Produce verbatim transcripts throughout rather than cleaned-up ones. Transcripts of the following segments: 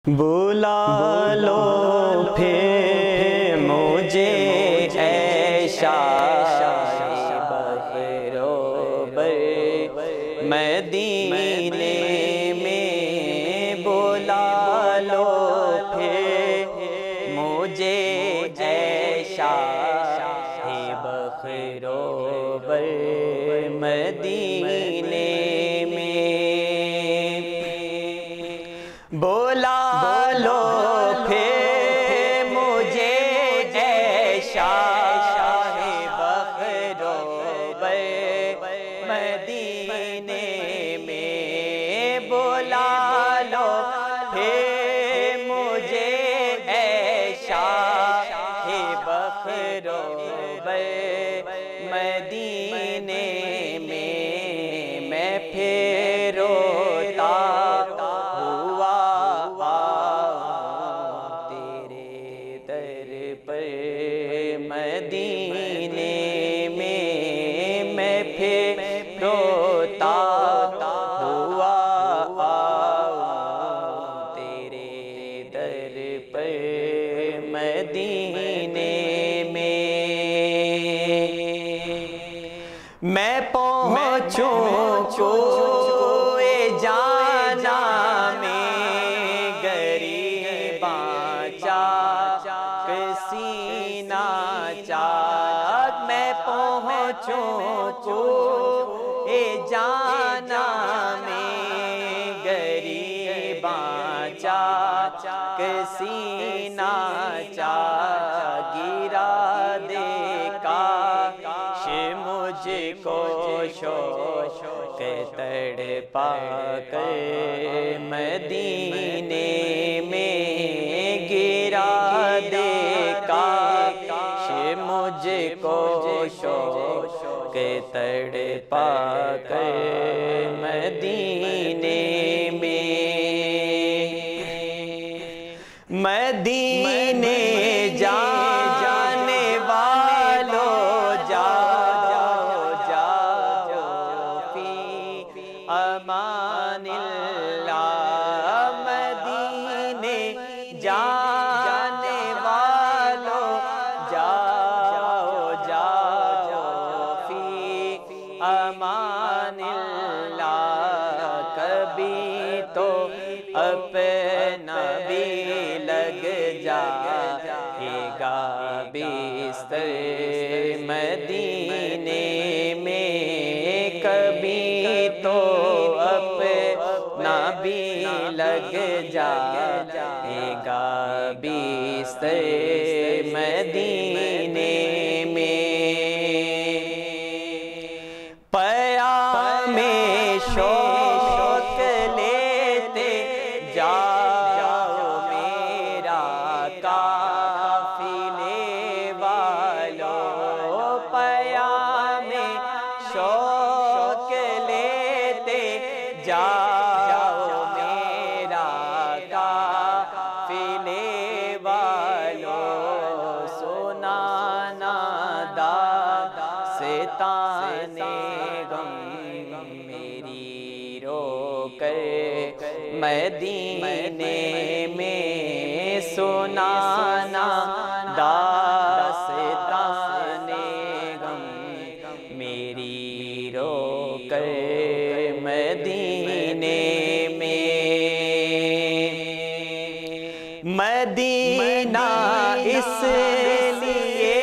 بلا لو پھر مجھے اے شاہ بخروبر مدینے میں، بلا لو پھر مجھے اے شاہ بخروبر مدینے میں، بولا لو پھر مجھے اے شاہ بخروبر مدینے میں، بولا لو پھر مجھے اے شاہ بخروبر مدینے میں، میں پھر روتا مدینے میں، میں پھر روتا ہوا آؤں تیرے در پر مدینے میں، میں پہنچوں کوئے جانا میں غریباں چاک سینہ چاک، میں پہنچوں کوئے جانا میں غریباں چاک سینہ چاک، گرا دے کاش مجھ کو شوق تڑپا کر مدینے میں، گرا دے کاش مجھ کو شوق تڑپا کر مدینے میں، مدینے جانے والوں جاؤ جاؤ فی امان اللہ، مدینے جانے والوں جاؤ جاؤ فی امان اللہ، کبھی تو اپنا بھی لگ جائے گا بستر مدینے میں، کبھی تو اپنا بھی لگ جائے گا بستر مدینے میں، پیام شوق لیتے جاؤ میرا قافلے والوں، پیام شوق لیتے جاؤ میرا قافلے والوں، سنانا داستان غم میری رو کر مدینے میں، سنانا داستان غم میری رو کر مدینے میں، مدینہ اس لیے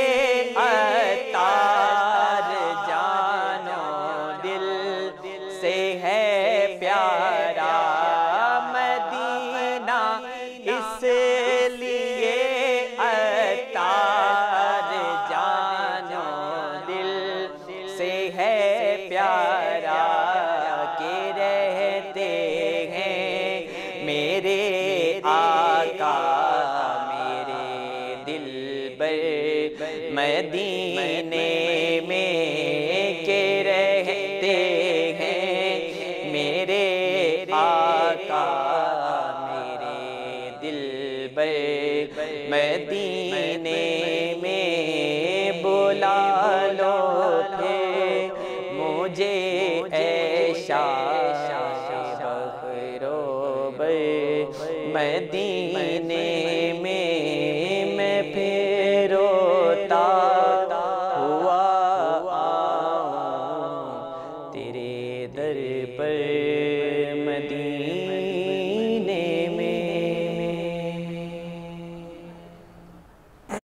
عطار جانو دل سے ہے پیارا، مدینہ اس لیے عطار جانو دل سے ہے پیارا، کہ رہتے ہیں میرے آقا میرے دل بر مدینے میں، کہ رہتے ہیں میرے آقا میرے دل بر مدینے میں، بلا لو پھر مجھے اے شاہ بخروبر مدینے مدینے میں میں پھر روتا ہوا آؤں تیرے در پر مدینے